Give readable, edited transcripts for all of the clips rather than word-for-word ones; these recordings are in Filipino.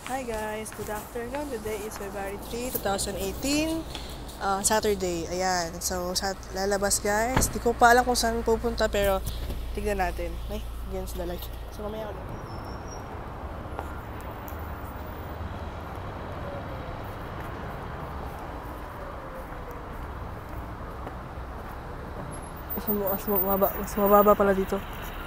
Hi guys, good afternoon. Today is February 3, 2018. Saturday. Ayan. So, lalabas guys. Di ko pa alam kung saan pupunta pero tignan natin. Ay, against the light. So, mamaya ulit. Mas mababa pala dito.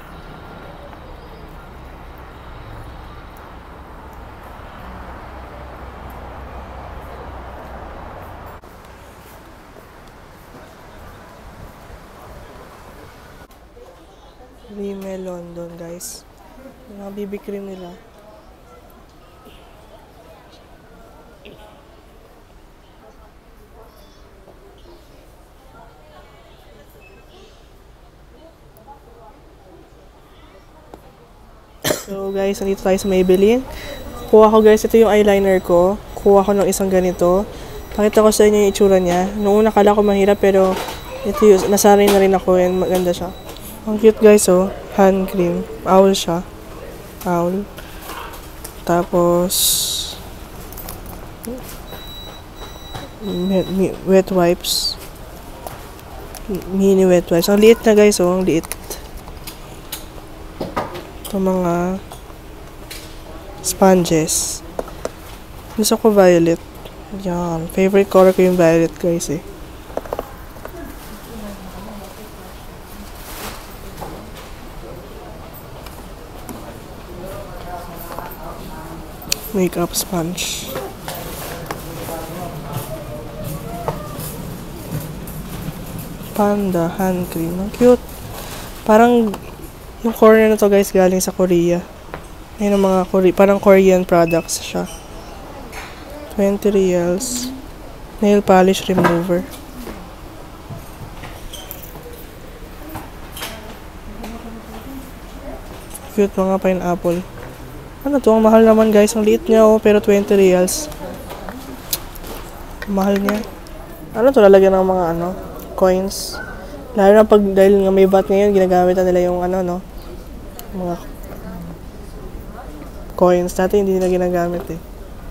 Rimmel London guys. Yung mga BB cream nila. So guys, nandito tayo sa Maybelline. Kuha ko guys, ito yung eyeliner ko. Kuha ko ng isang ganito. Pakita ko sa inyo yung itsura niya. Noong una kala ko mahirap pero ito yung, nasanay na rin ako and maganda siya. Ang cute guys oh, hand cream. Owl siya. Owl. Tapos wet wipes. Mini wet wipes. Ang liit na guys oh, ang liit. Ito mga sponges. Gusto ko violet. Yan. Favorite color ko yung violet guys eh. Makeup sponge. Panda hand cream. Ang cute. Parang yung corner na to guys galing sa Korea. Ayun ang mga parang Korean products siya. 20 reals. Nail polish remover. Cute mga pineapple. Ano to? Ang mahal naman guys. Ang liit niya oh, pero 20 reals. Mahal niya. Ano to? Lalagyan ng mga ano? Coins. Lalo na pag dahil nga may VAT ngayon, ginagamit na nila yung ano no? Mga coins. Dati hindi nila ginagamit eh.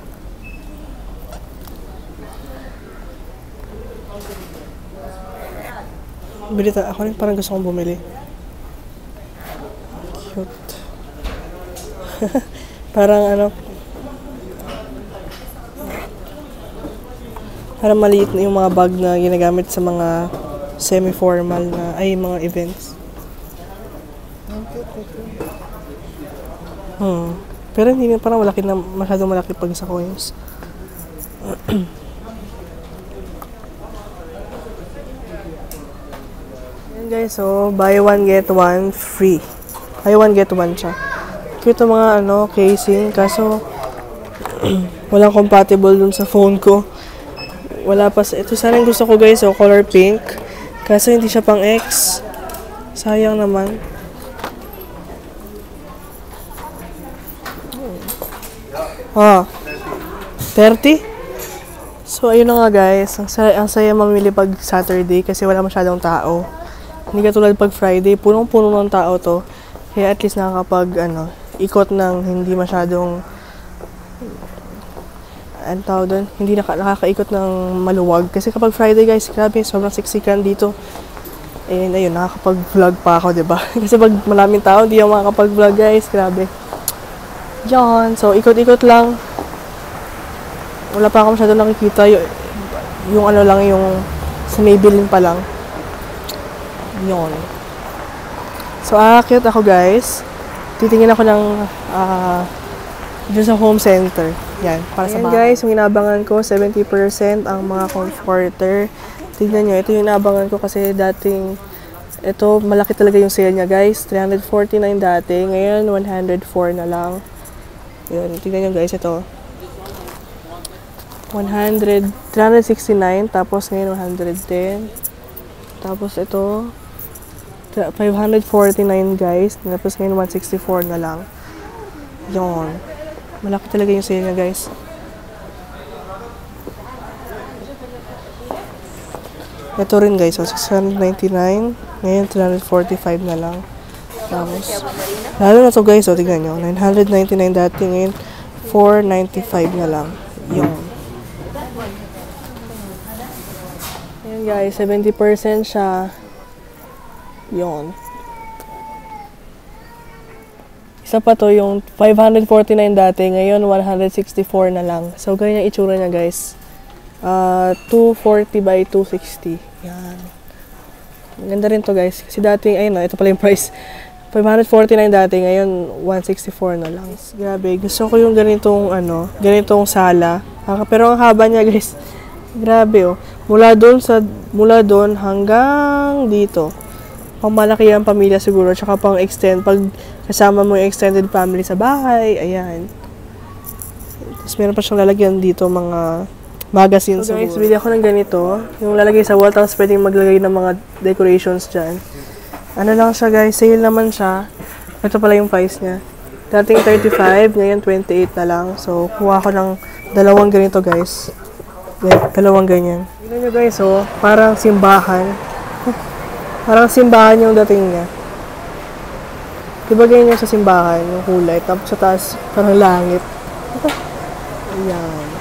Bilita. Ako rin parang gusto kong bumili. Cute. Parang ano, parang maliit na yung mga bag na ginagamit sa mga semi-formal na, ay mga events. Pero hindi na, parang malaki na, masyadong malaki pag sa coins. Yan guys, so buy one get one free. Buy one get one siya. Cute mga ano, casing. Kaso, walang compatible dun sa phone ko. Wala pa sa... Ito sana yung gusto ko guys, oh, color pink. Kaso hindi siya pang X. Sayang naman. Ah, 30? So, ayun na nga guys. Ang saya mamili pag Saturday kasi wala masyadong tao. Hindi katulad pag Friday, punong-puno ng tao to. Kaya at least nakakapag, ano, ikot ng hindi masyadong ang tawag doon, hindi nakakaikot ng maluwag. Kasi kapag Friday guys, grabe, sobrang siksikan dito. And ayun, nakakapag-vlog pa ako, diba? Kasi pag maraming tao, hindi ako makakapag-vlog guys, grabe. Yan, so ikot-ikot lang. Wala pa ako masyadong nakikita. Yung ano lang, yung sa Maybelline pa lang. Yun. So, aakyat ako guys. Titingin ako ng dun sa home center. Yan, para sa bahay. Guys, yung inabangan ko, 70% ang mga comforter. Tignan nyo, ito yung inabangan ko kasi dating, ito, malaki talaga yung sale niya guys. 349 dati, ngayon 104 na lang. Yun, tignan nyo guys, ito. 369, tapos ngayon 110. Tapos ito, 549 guys. Tapos ngayon 164 na lang. Yun. Malaki talaga yung sale niya guys. Ito rin guys. So 699. Ngayon 345 na lang. Tapos, lalo na to guys. So tignan nyo. 999 dati. Ngayon 4.95 na lang. Yun. Ayan guys, 70% siya. Yun. Isa pa to yung 549 dati, ngayon 164 na lang. So, ganyan yung itsura niya guys. 240 by 260. Yan. Ganda rin to guys. Kasi dati, ayun na, ito pala yung price. 549 dati, ngayon 164 na lang. Grabe, gusto ko yung ganitong, ganitong sala. Pero ang haba niya guys. Grabe oh. Mula doon hanggang dito. Pang malaki ang pamilya siguro, tsaka pang extend, pag kasama mo yung extended family sa bahay, ayan. Tapos meron pa siyang lalagyan dito, mga magazines. So guys, bili ako ng ganito, yung lalagay sa wall, tapos pwedeng maglagay ng mga decorations dyan. Ano lang siya guys, sale naman siya. Ito pala yung price niya. Dating 35, ngayon 28 na lang. So, kuha ko ng dalawang ganito guys. Dalawang ganyan. Tignan nyo guys, oh, parang simbahan. Parang simbahan yung dating niya. Diba ganyan yung sa simbahan, yung kulay. Tapos sa taas, parang langit. Ayan.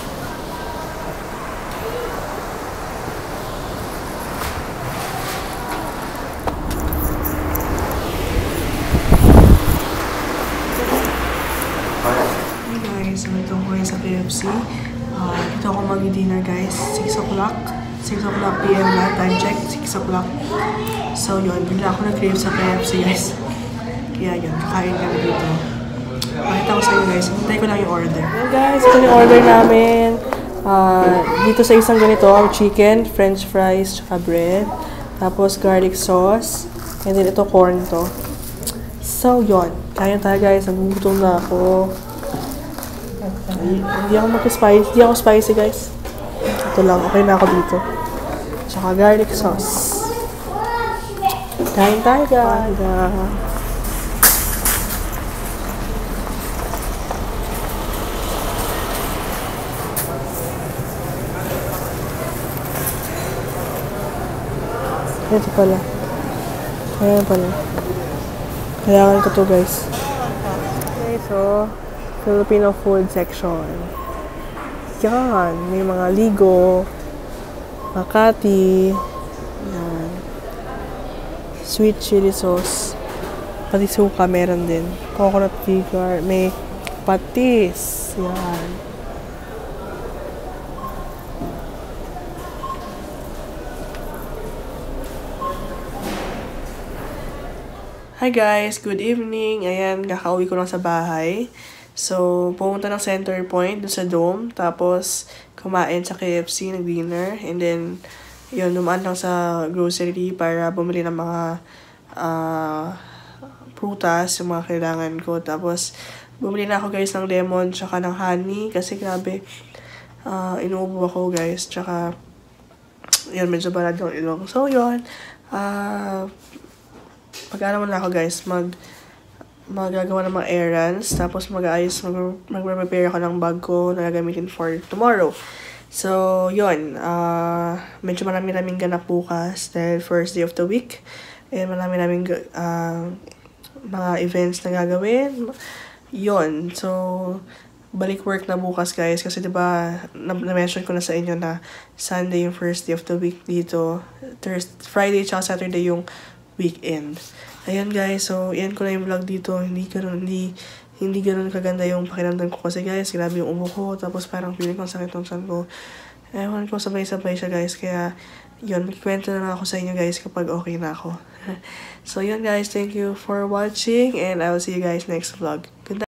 Hey guys, so ito ko sa KFC. Ito ako mag-dinner guys. 6 o'clock. 6 o'clock PM na, time check, 6 o'clock. So yun, bigla ako nag-crave sa KFC guys. Kaya yun, kakain kami dito. Pakita ko sa inyo guys, hintay ko lang yung order. Yan guys, ito yung order namin. Dito sa isang ganito, ang chicken, french fries, tsaka bread. Tapos garlic sauce. And then ito corn to. So yun, kain tayo guys, nagugutom na ako. Hindi ako spicy guys. Ito lang, okay na ako dito. Tsaka garlic sauce. Kain tayo guys. Ito pala. Ayan pala. Kailangan ko to guys. Okay, so Filipino food section. Yan, may mga ligo, Makati, yan. Sweet chili sauce, pati suka meron din. Coconut vinegar, may patis, yan. Hi guys, good evening. Ayan, kakauwi ko lang sa bahay. So, pumunta ng Centerpoint dun sa Dome. Tapos, kumain sa KFC, nag-dinner. And then, yun, dumaan lang sa grocery para bumili ng mga prutas, yung mga kailangan ko. Tapos, bumili na ako guys ng lemon, tsaka ng honey. Kasi grabe, inuubo ako guys. Tsaka, yun, medyo balad yung ilong. So, yun, pag-ano na ako guys, magagawa ng mga errands, tapos mag-prepare ako ng bag ko na gagamitin for tomorrow. So, yun, medyo marami-raming ganap bukas dahil first day of the week. And marami-raming mga events na gagawin. Yun, so, balik work na bukas guys kasi diba, na-mention ko na sa inyo na Sunday yung first day of the week dito. Friday tsaka Saturday yung weekend. Ayan guys, so yan ko na yung vlog dito. Hindi ganun kaganda yung pakiramdam ko kasi guys, grabe yung ubo ko, tapos parang feeling ko sakit ng tiyan ko. Ewan ko, sabay-sabay siya guys, kaya yun, magkikwento na lang ako sa inyo guys kapag okay na ako. So yun guys, thank you for watching and I will see you guys next vlog. Good night.